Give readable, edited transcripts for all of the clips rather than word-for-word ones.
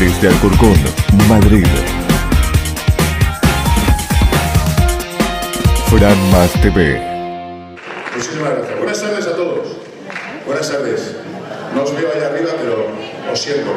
Desde Alcorcón, Madrid. Fran Más TV. Muchísimas gracias. Buenas tardes a todos. Buenas tardes. No os veo allá arriba, pero os siento.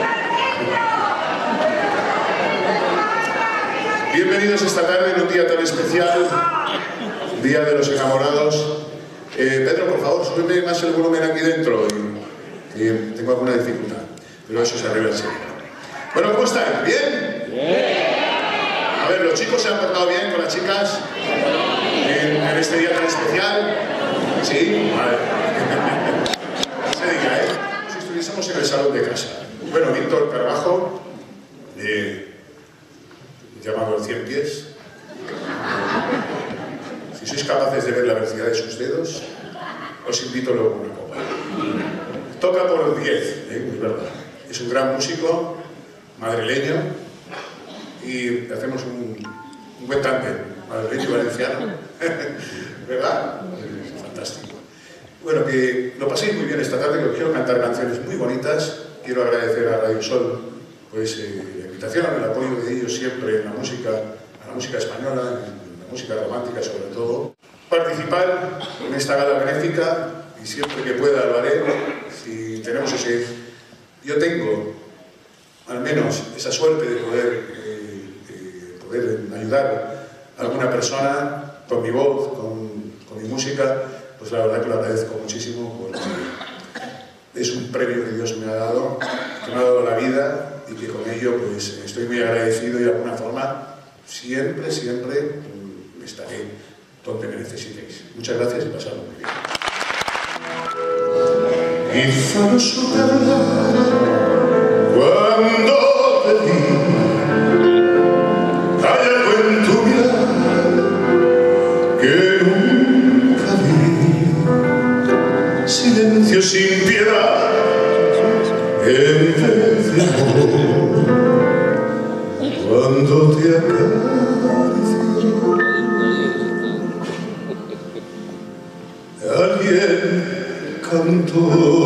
Bienvenidos esta tarde en un día tan especial, Día de los Enamorados. Pedro, por favor, súbeme más el volumen aquí dentro. Tengo alguna dificultad, pero eso se arregla enseguida. Bueno, ¿cómo están? ¿Bien? Bien. A ver, ¿los chicos se han portado bien con las chicas en este día tan especial? ¿Sí? Vale. No se diga, ¿eh? Como si estuviésemos en el salón de casa. Bueno, Víctor Carbajo, llamado el 100 pies. Si sois capaces de ver la velocidad de sus dedos, os invito luego a una copa. Toca por 10, es verdad. Es un gran músico, madrileño, y hacemos un buen tándem, madrileño y valenciano. ¿Verdad? Fantástico. Bueno, que lo paséis muy bien esta tarde, que os quiero cantar canciones muy bonitas. Quiero agradecer a Radio Sol pues, la invitación, el apoyo de ellos siempre en la música, a la música española, en la música romántica sobre todo. Participar en esta gala benéfica, y siempre que pueda lo haré, si tenemos ese... Yo tengo, al menos, esa suerte de poder ayudar a alguna persona con mi voz, con mi música, pues la verdad que lo agradezco muchísimo, porque es un premio que Dios me ha dado la vida, y que con ello pues estoy muy agradecido, y de alguna forma siempre estaré donde me necesitéis. Muchas gracias y pasadlo muy bien. Quizá no supe hablar cuando te vi, hay algo en tu mirada que nunca vi, silencio sin piedad en vez de amor, cuando te acaricio alguien cantó.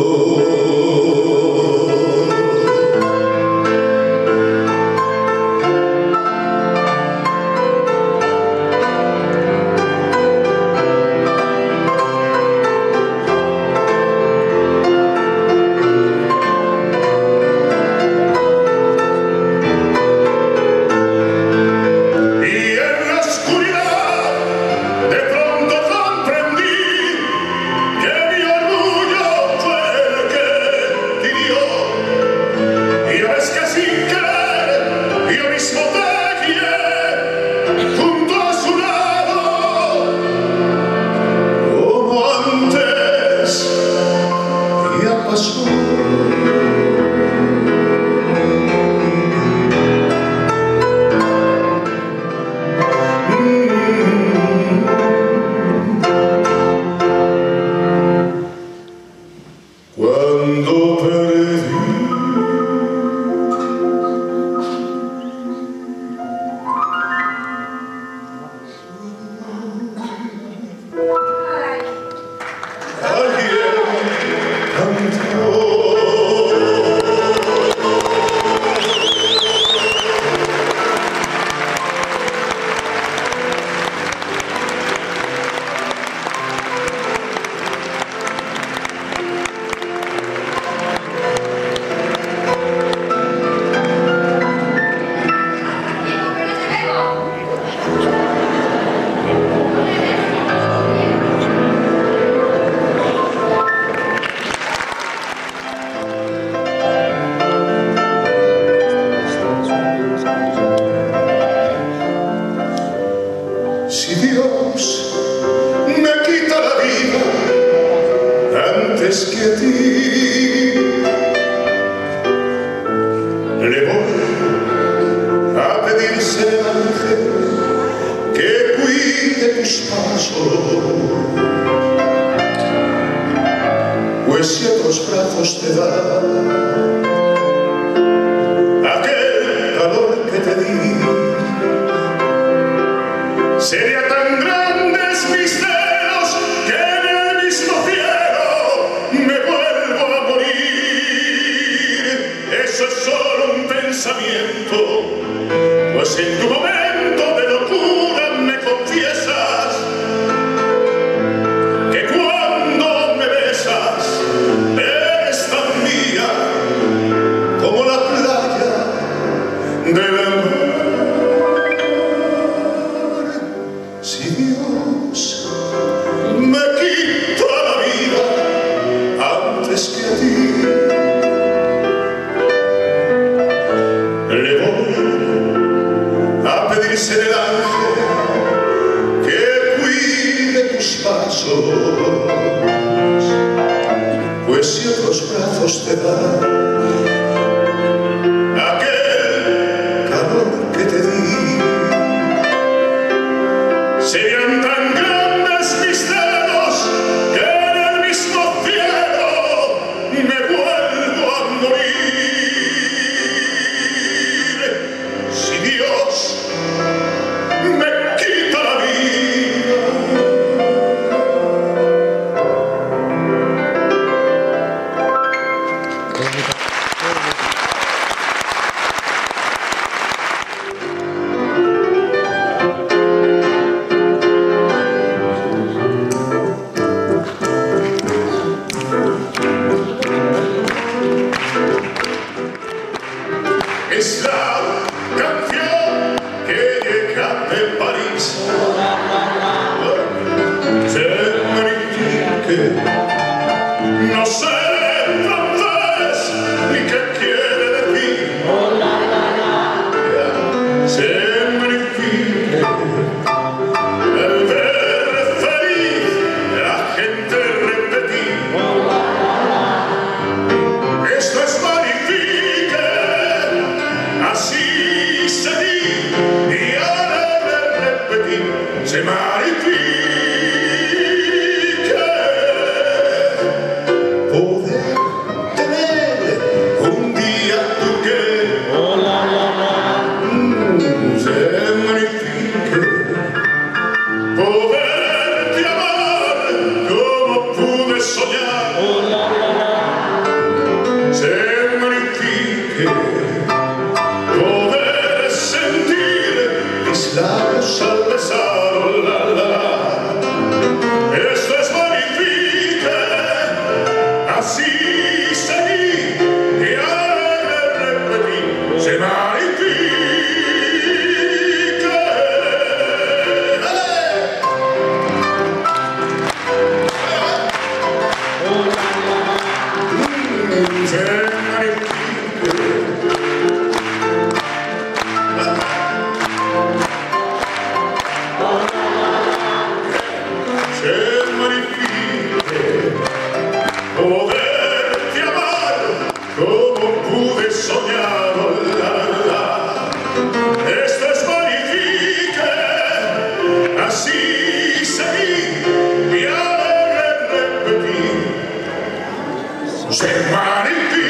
Pues si otros brazos te dan aquel calor que te di, sería tan grandes mis celos que en el mismo cielo me vuelvo a morir. Eso es solo un pensamiento. pensamiento, pues en tu momento de locura me confiesas que cuando me besas eres tan mía como la playa del mar. Si Dios me quita la vida antes que a ti, le voy a pedirse del ángel que cuide tus pasos, pues si otros brazos te dan aquel calor que te di, serían tan grandes mis dedos que en el mismo cielo me vuelvo a morir. Si Dios me quita la vida, es la canción que llega de París. Se magnifique, no sé francés ni qué quiere decir. Se magnifique, el ver feliz la gente repetir. Esto es magnifique, así seguir y ahora repetir. Se magnifique poder tener un día tu que se magnifique poderte amar como pude soñar. Se magnifique poder sentir mis labios al besar, oh, la, la, la. Esto es magnifique, así seguir y ahora repetir. Se magnifique. Se magnifique. Se magnifique poderte amar como pude soñar, oh, la, la. Esto es magnifique, así seguir y ahora repetir. Se magnifique.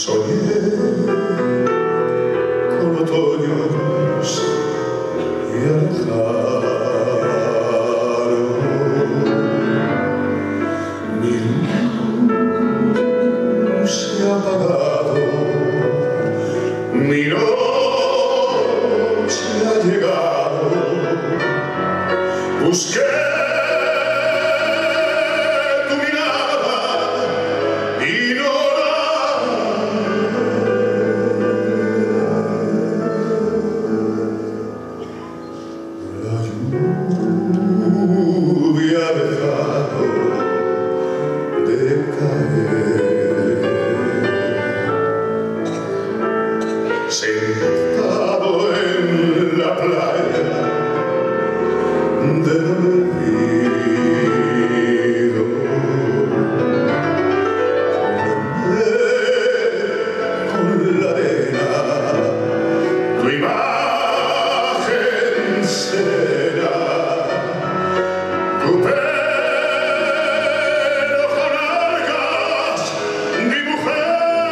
Soñé con otoños y alejado mi luz se ha apagado, mi noche ha llegado, busqué tu mirada y no la lluvia ha dejado de caer. Sentado en la playa del olvido, con la arena tu imagen será, tu pelo con algas dibujé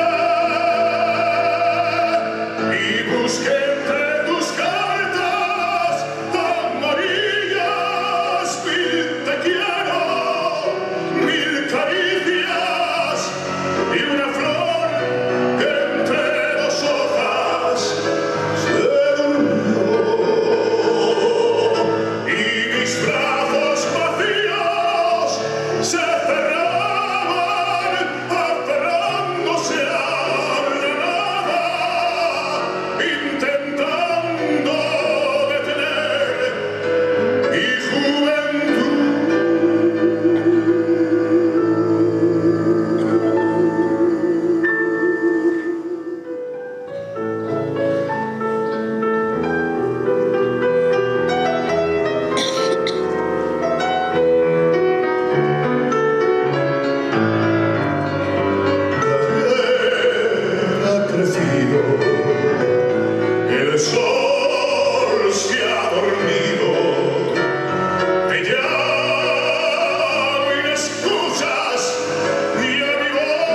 y busqué entre tus cartas amarillas mil te quiero, mil caricias y una flor que entre dos hojas se durmió y mis brazos vacíos se cerraban aferrándose a la nada, intentando detener mi juventud. Ha crecido, el sol se ha dormido, te llamo y no escuchas ni a mi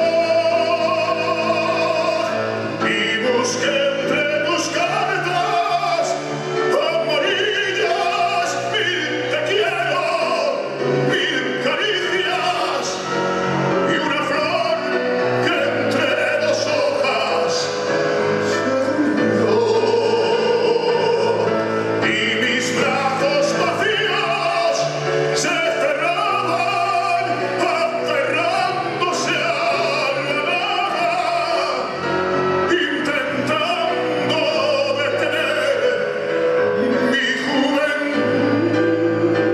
voz, y busqué entre tus cartas amarillas mil te quiero, mil caricias y una flor que entre dos hojas se durmió y mis brazos vacíos se cerraban aferrándose a la nada, intentando detener mi juventud.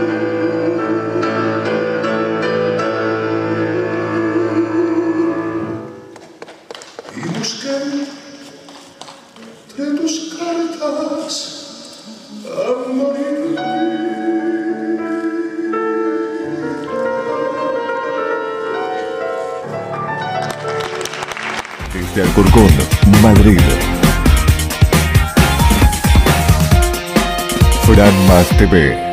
Y busqué entre tus cartas amarillas. Desde Alcorcón, Madrid. Fran Mas TV.